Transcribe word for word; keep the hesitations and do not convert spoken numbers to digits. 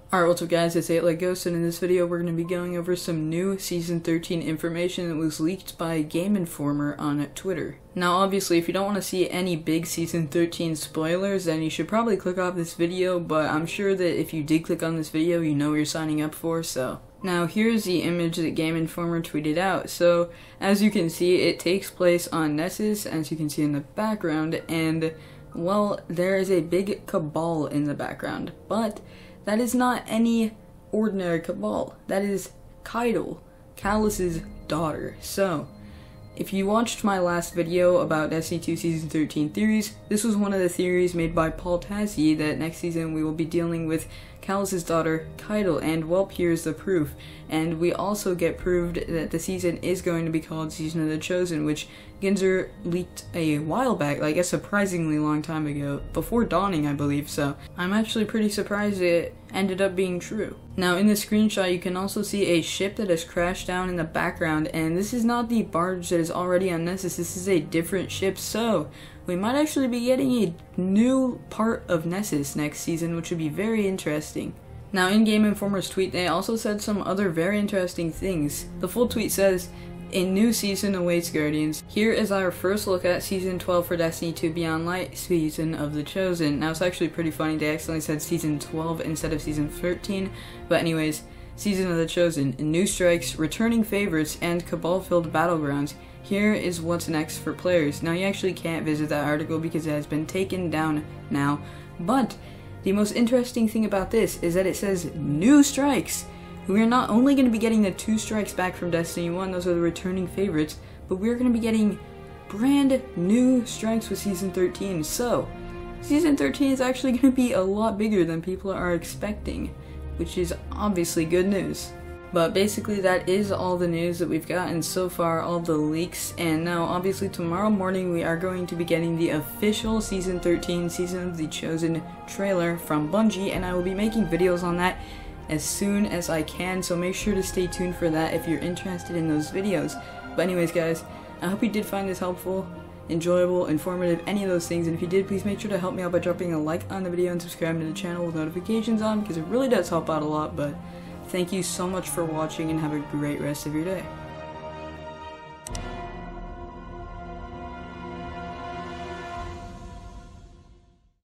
Alright, what's up guys, it's eight Leg Ghost, and in this video we're going to be going over some new Season thirteen information that was leaked by Game Informer on Twitter. Now obviously, if you don't want to see any big Season thirteen spoilers, then you should probably click off this video, but I'm sure that if you did click on this video, you know what you're signing up for, so. Now here's the image that Game Informer tweeted out. So, as you can see, it takes place on Nessus, as you can see in the background, and, well, there is a big cabal in the background, but that is not any ordinary cabal. That is Keitel, Calus's daughter. So, if you watched my last video about Destiny two Season thirteen theories, this was one of the theories made by Paul Tassi that next season we will be dealing with Calus's daughter, Keitel, and well, here's the proof. And we also get proved that the season is going to be called Season of the Chosen, which Ginzer leaked a while back, like a surprisingly long time ago, before Dawning, I believe, so I'm actually pretty surprised it ended up being true. Now, in the screenshot, you can also see a ship that has crashed down in the background, and this is not the barge that is already on Nessus, this is a different ship, so we might actually be getting a new part of Nessus next season, which would be very interesting. Now, in Game Informer's tweet, they also said some other very interesting things. The full tweet says, "A new season awaits, Guardians. Here is our first look at Season twelve for Destiny two Beyond Light, Season of the Chosen." Now, it's actually pretty funny, they accidentally said Season twelve instead of Season thirteen, but anyways, Season of the Chosen, new strikes, returning favorites, and cabal-filled battlegrounds. Here is what's next for players. Now, you actually can't visit that article because it has been taken down now, but the most interesting thing about this is that it says new strikes. We are not only going to be getting the two strikes back from Destiny one, those are the returning favorites, but we're going to be getting brand new strikes with Season thirteen. So, Season thirteen is actually going to be a lot bigger than people are expecting, which is obviously good news. But basically that is all the news that we've gotten so far, all the leaks, and now obviously tomorrow morning we are going to be getting the official Season thirteen Season of the Chosen trailer from Bungie, and I will be making videos on that as soon as I can, so make sure to stay tuned for that if you're interested in those videos. But anyways guys, I hope you did find this helpful, enjoyable, informative, any of those things, and if you did, please make sure to help me out by dropping a like on the video and subscribing to the channel with notifications on, because it really does help out a lot. But thank you so much for watching, and have a great rest of your day.